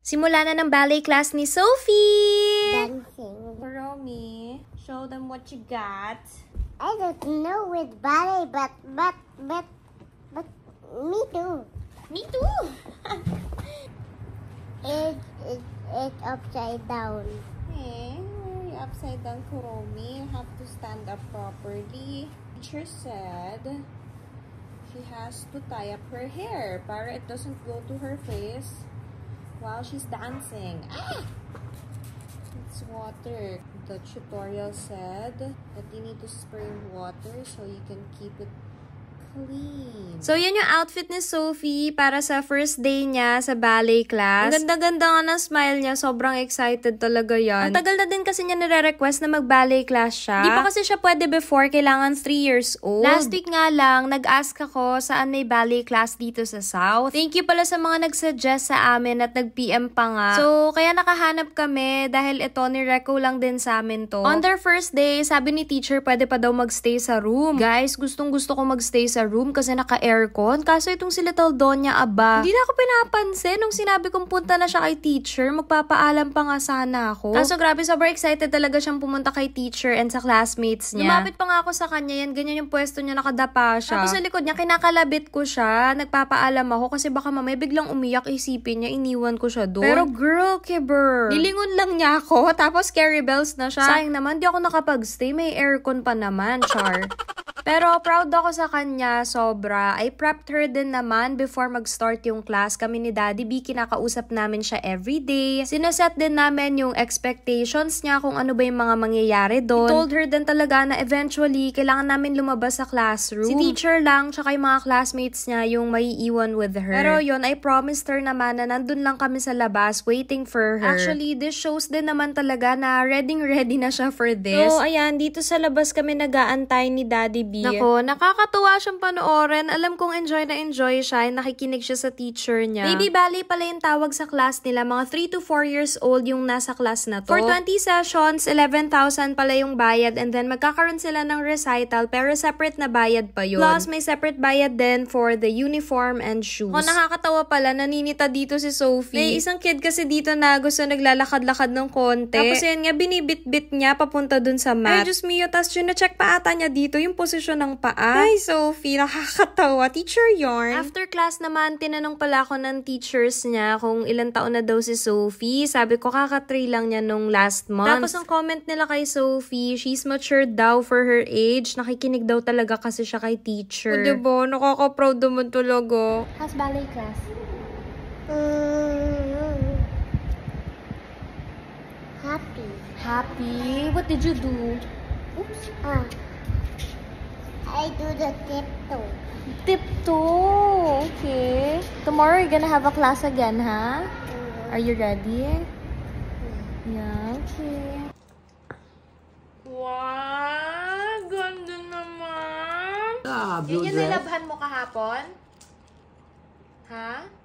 Simula na ng ballet class ni Sophie! Dancing. Romy, show them what you got. I don't know with ballet, but me too. Me too! It's upside down. Okay, upside down, Kuromi. You have to stand up properly. Teacher said she has to tie up her hair para it doesn't go to her face while she's dancing. Ah! It's water. The tutorial said that you need to spray water so you can keep it clean. So, yan yung outfit ni Sophie para sa first day niya sa ballet class. Ang ganda-ganda nga ng smile niya. Sobrang excited talaga yan. Ang tagal na din kasi niya nire-request na mag-ballet class siya. Di pa kasi siya pwede before. Kailangan 3 years old. Last week nga lang, nag-ask ako saan may ballet class dito sa South. Thank you pala sa mga nag-suggest sa amin at nag-PM pa nga. So, kaya nakahanap kami dahil ito ni-reco lang din sa amin to. On their first day, sabi ni teacher pwede pa daw magstay sa room. Guys, gustong-gusto ko magstay sa room kasi naka-aircon. Kaso itong si Little Donya, aba, hindi na ako pinapansin nung sinabi kong punta na siya kay teacher. Magpapaalam pa nga sana ako. Kaso grabe, sobrang excited talaga siyang pumunta kay teacher and sa classmates niya. Lumapit pa nga ako sa kanya yan. Ganyan yung pwesto niya, nakadapa siya. Tapos sa likod niya, kinakalabit ko siya. Nagpapaalam ako kasi baka mamaya biglang umiyak, isipin niya, iniwan ko siya doon. Pero girl, kiber. Nilingon lang niya ako. Tapos carry bells na siya. Sayang naman, di ako nakapag-stay. May aircon pa naman, char. Pero proud ako sa kanya, sobra. I prepped her din naman before mag-start yung class. Kami ni Daddy B, kinakausap namin siya everyday. Sinaset din namin yung expectations niya kung ano ba yung mga mangyayari doon. I told her din talaga na eventually, kailangan namin lumabas sa classroom. Si teacher lang, tsaka yung mga classmates niya yung maiiwan with her. Pero yun, I promised her naman na nandun lang kami sa labas waiting for her. Actually, this shows din naman talaga na ready na siya for this. So, ayan, dito sa labas kami nag-aantay ni Daddy B. Nako, nakakatuwa siyang panoorin. Alam kong enjoy siya. Nakikinig siya sa teacher niya. Baby ballet pala yung tawag sa class nila. Mga 3 to 4 years old yung nasa class na to. For 20 sessions, 11,000 pala yung bayad. And then, magkakaroon sila ng recital. Pero separate na bayad pa yun. Plus, may separate bayad din for the uniform and shoes. O, nakakatawa pala. Naninita dito si Sophie. May isang kid kasi dito na gusto naglalakad-lakad ng konti. Tapos yun nga, binibit-bit niya papunta dun sa mat. Ay, Diyos mio. Tapos yun, na-check pa ata niya dito yung posisyon ng paa. Ay, Sophie, nakakatawa. Teacher yarn. After class naman, tinanong pala ako ng teachers niya kung ilang taon na daw si Sophie. Sabi ko, kaka-3 lang niya nung last month. Tapos ang comment nila kay Sophie, she's matured daw for her age. Nakikinig daw talaga kasi siya kay teacher. O, diba? Nakaka-proud naman talaga. How's ballet class? Happy. Happy? What did you do? Oops. I do the tiptoe. Tiptoe. Okay. Tomorrow you're gonna have a class again, huh? Are you ready? Yeah, okay. Wow! Ganda naman! Yun yung nilabhan mo kahapon? Ha?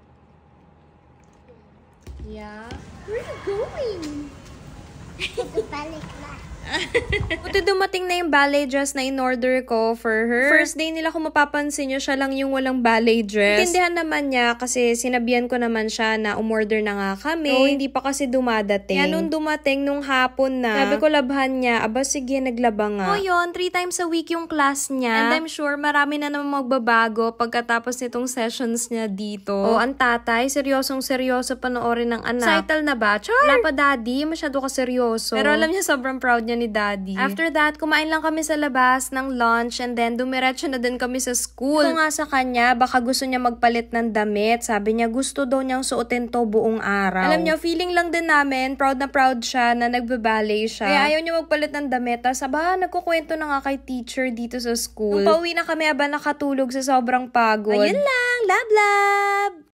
Yeah? Where are you going? To the ballet class. Buti dumating na yung ballet dress na in-order ko for her. First day nila, kung mapapansin nyo, siya lang yung walang ballet dress. Intindihan naman niya kasi sinabihan ko naman siya na umorder na nga kami. So, hindi pa kasi dumadating. Yan, nung dumating, nung hapon na, sabi ko labhan niya, aba sige, naglaba nga. O yun, 3 times a week yung class niya. And I'm sure marami na naman magbabago pagkatapos nitong sessions niya dito. O, ang tatay, seryosong-seryoso panoorin ng anak. Recital na ba? Char! Wala pa, Daddy. Masyado ka seryoso. Pero alam niya, sobrang proud niya ni Daddy. After that, kumain lang kami sa labas ng lunch and then dumiretso na din kami sa school. Kung nga sa kanya, baka gusto niya magpalit ng damit. Sabi niya, gusto daw niyang suotin to buong araw. Alam niyo, feeling lang din namin, proud na proud siya na nagbe-ballet siya. Kaya ayaw niya magpalit ng damit. Tapos, nagkukwento na nga kay teacher dito sa school. Nung pauwi na kami, nakatulog sa sobrang pagod. Ayun lang, love!